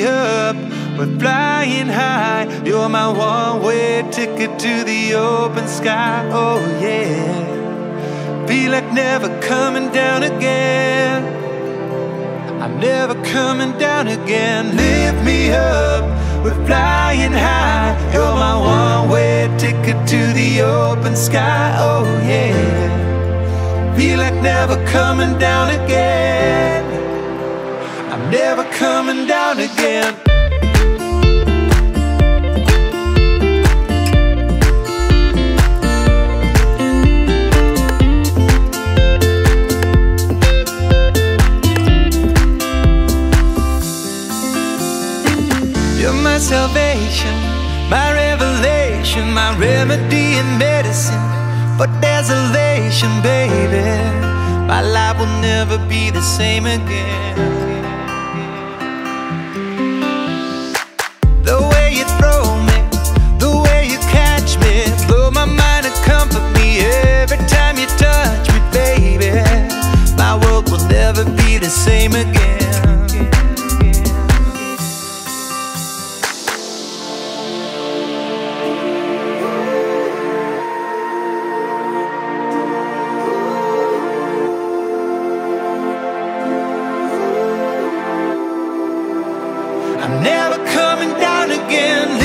up, we're flying high. You're my one-way ticket to the open sky. Oh yeah, feel like never coming down again. I'm never coming down again. Lift me up, we're flying high. You're my one-way ticket to the open sky. Oh yeah, feel like never coming down again. I'm never coming down again. You're my salvation, my revelation, my remedy and medicine for desolation, baby. My life will never be the same again. The way you throw me, the way you catch me, blow my mind and comfort me every time you touch me, baby. My world will never be the same again. I'm never coming down again.